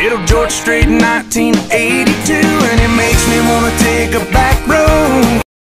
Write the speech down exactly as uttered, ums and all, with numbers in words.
Little Georgia Street in nineteen eighty-two, and it makes me wanna